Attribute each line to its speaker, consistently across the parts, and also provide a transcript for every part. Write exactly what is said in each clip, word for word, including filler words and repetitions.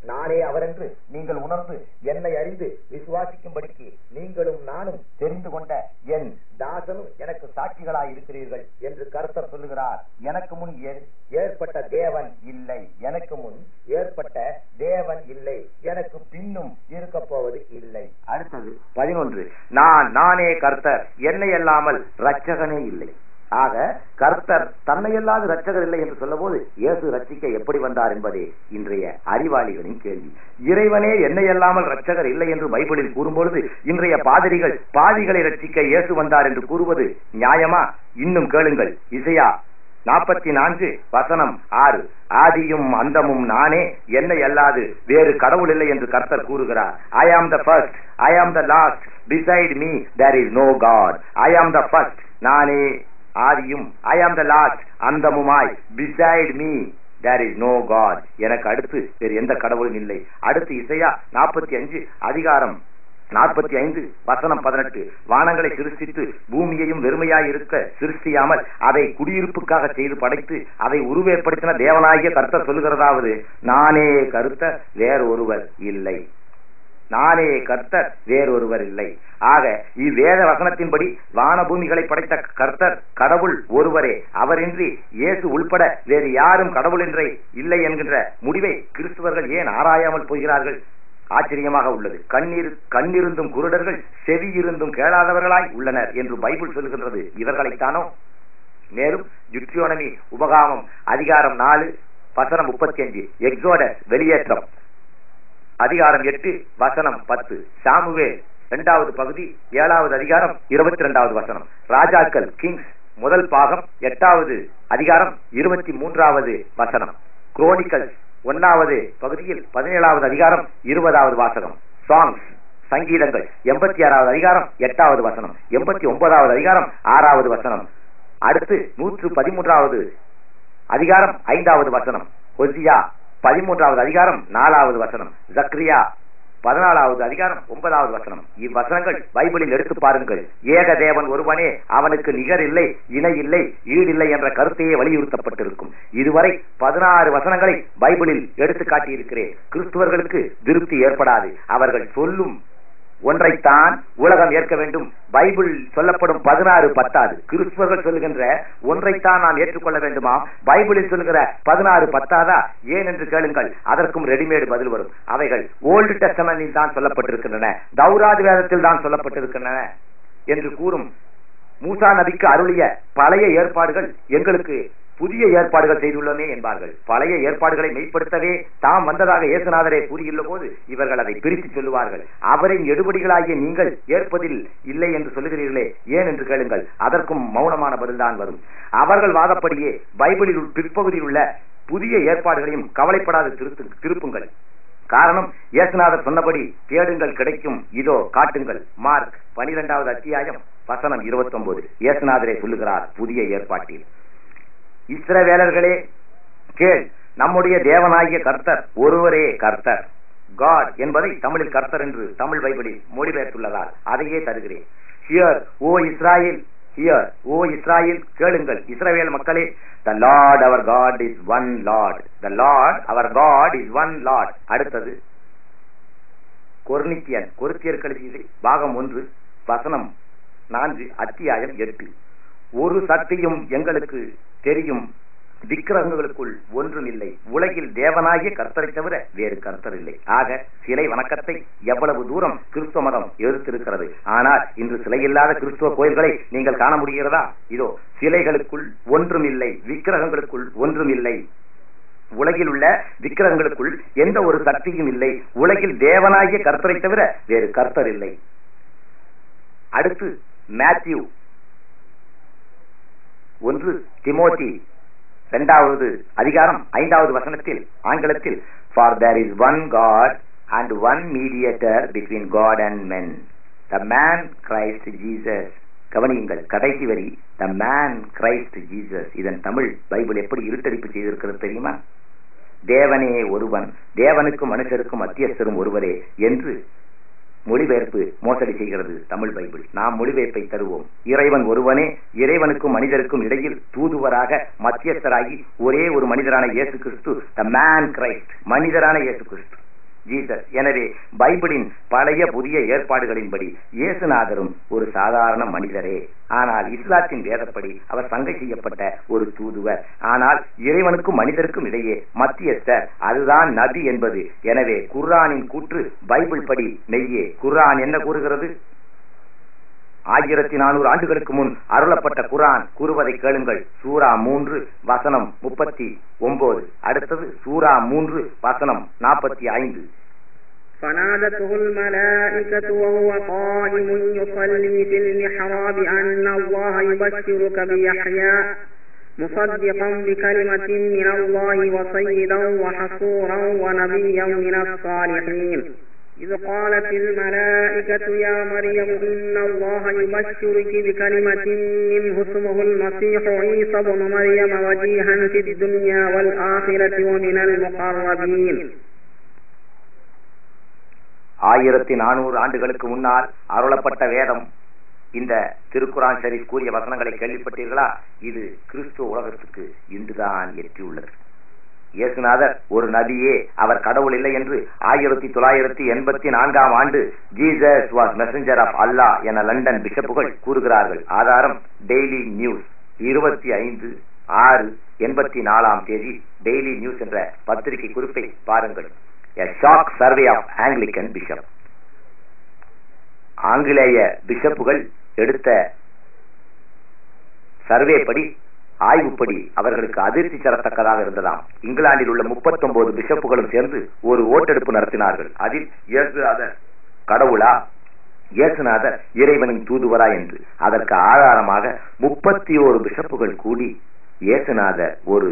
Speaker 1: நானே அவர் என்று நீங்கள் உணர்ந்து என்னை அறிந்து விசுவாசிக்கும்படிக்கு நீங்களும் நானும் தெரிந்து கொண்ட என் தாசனும் எனக்கு சாட்சிகளாய் இருக்கிறீர்கள் என்று கர்த்தர் சொல்லுகிறார். எனக்கு முன் ஏற்பட்ட தேவன் இல்லை, எனக்கு முன் ஏற்பட்ட தேவன் இல்லை, எனக்கு பின்னும் இருக்க போவது இல்லை. அடுத்தது பதினொன்று, நான் நானே கர்த்தர், என்னை அல்லாமல் இரட்சகனே இல்லை. ஆக கர்த்தர் தன்னையல்லாத இரட்சகர் இல்லை என்று சொல்ல போது இயேசு ரட்சிக்க எப்படி வந்தார் என்பதே இன்றைய அறிவாளிகளின் கேள்வி. இறைவனே என்னை அல்லாமல் இரட்சகர் இல்லை என்று பைபிளில் கூறும்பொழுது இன்றைய பாதிரிகள் பாதிகளை ரட்சிக்க இயேசு வந்தார் என்று கூறுவது நியாயமா? இன்னும் கேளுங்கள். இசையா நாற்பத்தி நான்கு வசனம் ஆறு, ஆதியும் அந்தமும் நானே, என்னை அல்லாது வேறு கடவுள் இல்லை என்று கர்த்தர் கூறுகிறார். I am the first, I am the last, beside me there is no God. I am the first, நானே ஆதியும், I am the last, அந்தமுமாய், beside me there is no God, எனக்கு அடுத்து வேறு எந்த கடவுளும் இல்லை. அடுத்து இசையா நாற்பத்தி அஞ்சு அதிகாரம் நாற்பத்தி ஐந்து வசனம் பதினெட்டு, வானங்களை சிருஷ்டித்து பூமியையும் வெறுமையாய் இருக்க சிருஷ்டியாமல் அதை குடியிருப்புக்காக செய்து படைத்து அதை உருவேற்படுத்தின தேவனாகிய கர்த்தர் சொல்லுகிறதாவது, நானே கர்த்தர் வேறு ஒருவர் இல்லை, நானே கர்த்தர் வேறொருவர் இல்லை. ஆக இவ்வேத வசனத்தின்படி வான பூமிகளை படைத்த கர்த்தர் கடவுள் ஒருவரே, அவரின்றி இயேசு உள்பட வேறு யாரும் கடவுள் என்றே இல்லை என்கின்ற முடிவை கிறிஸ்துவர்கள் ஏன் ஆராயாமல் போகிறார்கள்? ஆச்சரியமாக உள்ளது. கண்ணீர் கண்ணிருந்தும் குருடர்கள் செவி இருந்தும் கேளாதவர்களாய் உள்ளனர் என்று பைபிள் சொல்கின்றது. இவர்களைத்தானோ? மேலும் ஜுட்ரியோனமி உபகாமம் அதிகாரம் நாலு வசனம் முப்பத்தி அஞ்சு, எக்ஸோடஸ் வெளியேற்றம் அதிகாரம் எட்டு வசனம் பத்து, சாமுவேல் இரண்டாவது பகுதி ஏழாவது அதிகாரம் இருபத்தி இரண்டாவது வசனம், ராஜாக்கள் கிங்ஸ் முதல் பாகம் எட்டாவது அதிகாரம் இருபத்தி மூன்றாவது வசனம், குரோனிக்கல் ஒன்னாவது பகுதியில் பதினேழாவது அதிகாரம் இருபதாவது வாசகம், சாங்ஸ் சங்கீதங்கள் எண்பத்தி ஆறாவது அதிகாரம் எட்டாவது வசனம், எண்பத்தி ஒன்பதாவது அதிகாரம் ஆறாவது வசனம், அடுத்து நூற்று பதிமூன்றாவது அதிகாரம் ஐந்தாவது வசனம், ஹோசியா பதிமூன்றாவது அதிகாரம் நாலாவது வசனம், ஜக்ரியா பதினாலாவது அதிகாரம் ஒன்பதாவது வசனம். இவ்வசனங்கள் பைபிளில் எடுத்து பாருங்கள். ஏக தேவன் ஒருவனே, அவனுக்கு நிகர் இல்லை, இணை இல்லை, ஈடில்லை என்ற கருத்தையே வலியுறுத்தப்பட்டிருக்கும். இதுவரை பதினாறு வசனங்களை பைபிளில் எடுத்து காட்டியிருக்கிறேன். கிறிஸ்துவர்களுக்கு திருப்தி ஏற்படாது. அவர்கள் சொல்லும் ஒன்றைத்தான் உலகம் ஏற்க வேண்டும். பைபிள் சொல்லப்படும் பதினாறு பத்தாது. கிறிஸ்துவர்கள் சொல்லுகின்ற ஒன்றைத்தான் நாம் ஏற்றுக்கொள்ள வேண்டுமா? பைபிளில் சொல்லுகிற பதினாறு பத்தாதா? ஏன் என்று கேளுங்கள். அதற்கும் ரெடிமேடு பதில் வரும். அவைகள் ஓல்டு டெஸ்டமென்டில் தான் சொல்லப்பட்டிருக்கின்றன, தௌராத் வேதத்தில் தான் சொல்லப்பட்டிருக்கின்றன என்று கூறும் மூசா நபிக்கு அருளிய பழைய ஏற்பாடுகள் எங்களுக்கு புதிய ஏற்பாடுகள் செய்துள்ளனே என்பார்கள். பழைய ஏற்பாடுகளை மெய்ப்படுத்தவே தாம் வந்ததாக இயேசுநாதரே கூறியுள்ள போது இவர்கள் அதை பிரித்து சொல்லுவார்கள். அவரின் எடுபடிகளாகிய நீங்கள் ஏற்பதில் இல்லை என்று சொல்லுகிறீர்களே, ஏன் என்று கேளுங்கள். அதற்கும் மௌனமான பதில்தான் வரும். அவர்கள் வாதப்படியே பைபிளில் பிற்பகுதியில் உள்ள புதிய ஏற்பாடுகளையும் கவலைப்படாது திருப்புங்கள். காரணம், இயேசுநாதர் சொன்னபடி தேடுங்கள் கிடைக்கும், இதோ காட்டுங்கள். மார்க் பனிரெண்டாவது அத்தியாயம் வசனம் இருபத்தி ஒன்பது. இயேசுநாதரே சொல்லுகிறார் புதிய ஏற்பாட்டில், இஸ்ரவேலர்களே கேள், நம்முடைய தேவனாகிய கர்த்தர் ஒருவரே கர்த்தர். காட் என்பதை தமிழில் கர்த்தர் என்று தமிழ் பைபிளில் மொழிபெயர்த்துள்ளதால் அதையே தருகிறேன். Hear O Israel, hear O Israel, கேளுங்கள் இஸ்ரவேல் மக்களே, the Lord our God is one Lord, the Lord our God is one Lord. அடுத்தது கொர்னித்தியன் கொரிந்தியர் எழுதிய பாகம் ஒன்று வசனம் நான்கு அத்தியாயம் எட்டு, ஒரு சக்தியும் எங்களுக்கு தெரியும், விக்கிரகங்களுக்குள் ஒன்றும் இல்லை, உலகில் தேவனாகிய கர்த்தரை தவிர வேறு கர்த்தர் இல்லை. ஆக சிலை வணக்கத்தை எவ்வளவு தூரம் கிறிஸ்துவ மதம் எதிர்த்திருக்கிறது. ஆனால் இன்று சிலை இல்லாத கிறிஸ்துவ கோயில்களை நீங்கள் காண முடிகிறதா? இதோ சிலைகளுக்குள் ஒன்றும் இல்லை, விக்கிரகங்களுக்குள் ஒன்றும் இல்லை, உலகில் உள்ள விக்கிரகங்களுக்குள் எந்த ஒரு சக்தியும் இல்லை, உலகில் தேவனாகிய கர்த்தரை தவிர வேறு கர்த்தர் இல்லை. அடுத்து மேத்யூ ஒன்று திமோத்தி இரண்டாவது அதிகாரம் ஐந்தாவது வசனத்தில் ஆங்கிலத்தில், for there is one God and one mediator between God and men, the man Christ Jesus. கவனியுங்கள் கடைசி வரி, the man Christ Jesus. இதன் தமிழ் பைபிள் எப்படி இருட்டடிப்பு செய்திருக்கிறது தெரியுமா? தேவனே ஒருவன், தேவனுக்கும் மனுஷருக்கும் மத்தியஸ்தரும் ஒருவரே என்று மொழிபெயர்ப்பு மோசடி செய்கிறது தமிழ் பைபிள். நாம் மொழிபெயர்ப்பை தருவோம். இறைவன் ஒருவனே, இறைவனுக்கும் மனிதருக்கும் இடையில் தூதுவராக மத்தியஸ்தராகி ஒரே ஒரு மனிதரான இயேசு கிறிஸ்து, த மேன் கிரைஸ்ட், மனிதரான இயேசு கிறிஸ்து. ஜீசஸ். எனவே பைபிளின் பழைய புதிய ஏற்பாடுகளின்படி இயேசுநாதரும் ஒரு சாதாரண மனிதரே. ஆனால் இஸ்லாத்தின் வேதப்படி அவர் சங்கை செய்யப்பட்ட ஒரு தூதுவர். ஆனால் இறைவனுக்கும் மனிதருக்கும் இடையே மத்தியஸ்தர், அதுதான் நபி என்பது. எனவே குர்ஆனின் கூற்று பைபிள் படி மெய்யே. குர்ஆன் என்ன கூறுகிறது? ஆயிரத்தி நானூறு ஆண்டுகளுக்கு முன் அருளப்பட்ட குர்ஆன் கூறுவதை கேளுங்கள். சூரா மூன்று வசனம் முப்பத்தி ஒன்பது. அடுத்தது சூரா மூன்று வசனம் நாற்பத்தி ஐந்து.
Speaker 2: فنادته الملائكة وهو قائم يصلي في المحراب أن الله يبشرك بيحيى مصدقا بكلمة من الله وسيدا وحصورا ونبيا من الصالحين إذ قالت الملائكة يا مريم إن الله يبشرك بكلمة منه اسمه المسيح عيسى ابن مريم وجيها في الدنيا والآخرة ومن المقربين.
Speaker 1: ஆயிரத்தி நானூறு ஆண்டுகளுக்கு முன்னால் அருளப்பட்ட வேதம், இந்த திருக்குர்ஆன் ஷரீஃப் கூறிய வசனங்களை கேள்விப்பட்டீர்களா? இது கிறிஸ்துவ உலகத்துக்கு இன்றுதான் எட்டியுள்ளது. இயேசுநாதர் ஒரு நபியே, அவர் கடவுள் இல்லை என்று ஆயிரத்தி தொள்ளாயிரத்தி எண்பத்தி நான்காம் ஆண்டு Jesus was messenger of Allah என லண்டன் பிஷப்புகள் கூறுகிறார்கள். ஆதாரம் டெய்லி நியூஸ், இருபத்தி ஐந்து ஆறு எண்பத்தி நாலாம் தேதி டெய்லி நியூஸ் என்ற பத்திரிகை குறிப்பை பாருங்கள். A shock survey of Anglican bishop. ஆங்கிலேய பிஷப்புகள் எடுத்த சர்வே படி, ஆய்வுப்படி அவர்களுக்கு அதிர்ச்சி தரத்தக்கதாக இருந்ததாம். இங்கிலாந்தில் உள்ள முப்பத்தி ஒன்பது பிஷப்புகளும் சேர்ந்து ஒரு ஓட்டெடுப்பு நடத்தினார்கள். அதில் இயேசுநாதர் கடவுளா, இயேசுநாதர் இறைவனின் தூதுவரா என்று. அதற்கு ஆதாரமாக முப்பத்தி ஓரு பிஷப்புகள் கூடி இயேசுநாதர் ஒரு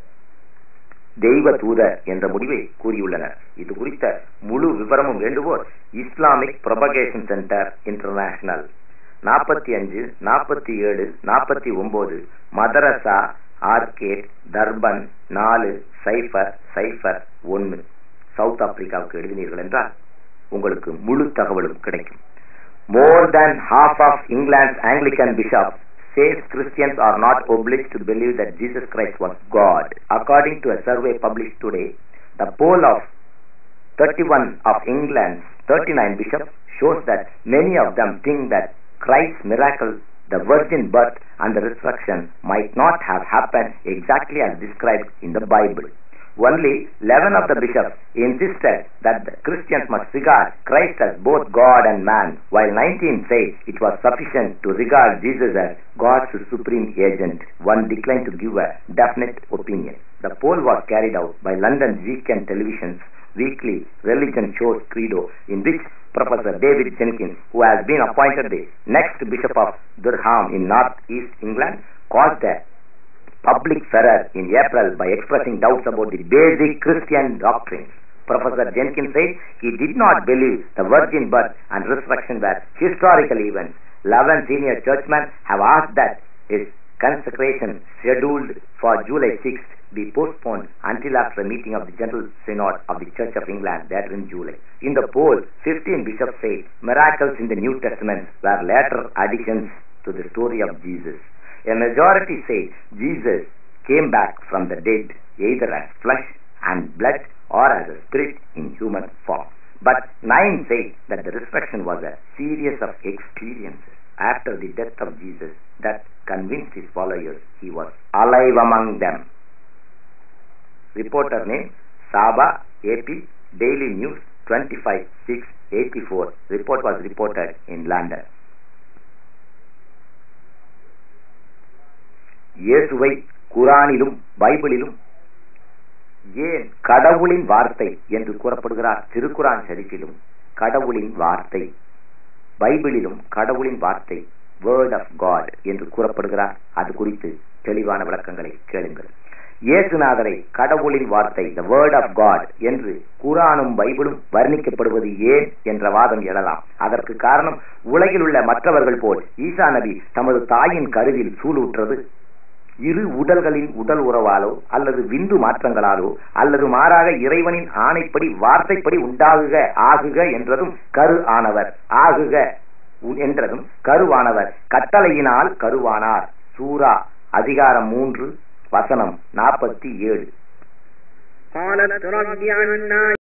Speaker 1: தெய்வ தூதர் என்ற முடிவை கூறியுள்ளனர். இது குறித்த முழு விவரமும் வேண்டுவோர் இஸ்லாமிக் ப்ரொபகேஷன் சென்டர் இன்டர்நேஷனல், நாற்பத்தி அஞ்சு நாற்பத்தி ஏழு நாற்பத்தி ஒன்பது மதரசா ஆர்கேட், டர்பன் நாலு சைஃபர் சைஃபர் ஒன்னு, சவுத் ஆப்பிரிக்காவுக்கு எழுதினீர்கள் என்றால் உங்களுக்கு முழு தகவலும் கிடைக்கும். More than half of England's Anglican bishops says Christians are not obliged to believe that Jesus Christ was God. According to a survey published today, the poll of thirty-one of England's thirty-nine bishops shows that many of them think that Christ's miracle, the virgin birth and the resurrection, might not have happened exactly as described in the Bible. Only eleven of the bishops insisted that the Christians must regard Christ as both God and man, while nineteen said it was sufficient to regard Jesus as God's supreme agent. One declined to give a definite opinion. The poll was carried out by London's weekend television's weekly religion show Credo, in which Professor David Jenkins, who has been appointed the next Bishop of Durham in North East England, caused the public furor in April by expressing doubts about the basic Christian doctrines. Professor Jenkins said he did not believe the virgin birth and resurrection were historical events. Eleven senior churchmen have asked that his consecration, scheduled for July sixth, be postponed until after a meeting of the General Synod of the Church of England later in July. In the poll, fifteen bishops say miracles in the New Testament were later additions to the story of Jesus. A majority say Jesus came back from the dead either as flesh and blood or as a spirit in human form. But nine say that the resurrection was a series of experiences after the death of Jesus that convinced his followers he was alive among them. Reporter name Saba, A P, Daily News, twenty-five six eighty-four. Report was reported in London. இயேசுவை குர்ஆனிலும் பைபிளிலும் ஏன் கடவுளின் வார்த்தை என்று கூறப்படுகிறார்? திருக்குர்ஆன் ஷரீஃபிலும் கடவுளின் வார்த்தை, பைபிளிலும் கடவுளின் வார்த்தை, word of God என்று கூறப்படுகிறார். அது குறித்து தெளிவான விளக்கங்களை கேளுங்கள். இயேசுநாதரை கடவுளின் வார்த்தை, the word of God என்று குர்ஆனும் பைபிளும் வர்ணிக்கப்படுவது ஏன் என்ற வாதம் எழலாம். அதற்கு காரணம், உலகில் உள்ள மற்றவர்கள் போல் ஈசா நபி தமது தாயின் கருவில் சூளுற்றது இரு உடல்களின் உடல் உறவாலோ அல்லது விந்து மாற்றங்களாலோ அல்லது மாறாக இறைவனின் ஆணைப்படி வார்த்தைப்படி உண்டாகுக ஆகுக என்றதும் கரு ஆனவர், ஆகுக என்றதும் கருவானவர், கட்டளையினால் கருவானார். சூரா அதிகாரம் மூன்று வசனம் நாற்பத்தி ஏழு.